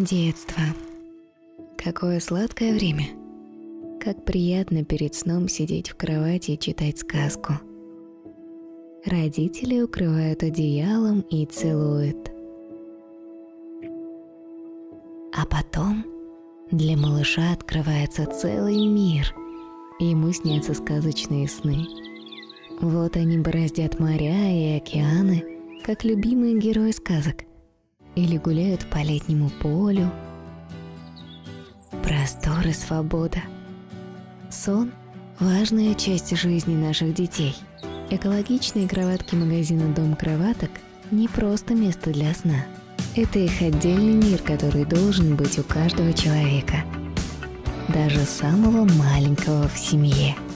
Детство. Какое сладкое время. Как приятно перед сном сидеть в кровати и читать сказку. Родители укрывают одеялом и целуют. А потом для малыша открывается целый мир. Ему снятся сказочные сны. Вот они бороздят моря и океаны, как любимые герои сказок. Или гуляют по летнему полю. Простор и свобода. Сон – важная часть жизни наших детей. Экологичные кроватки магазина «Дом кроваток» не просто место для сна. Это их отдельный мир, который должен быть у каждого человека, даже самого маленького в семье.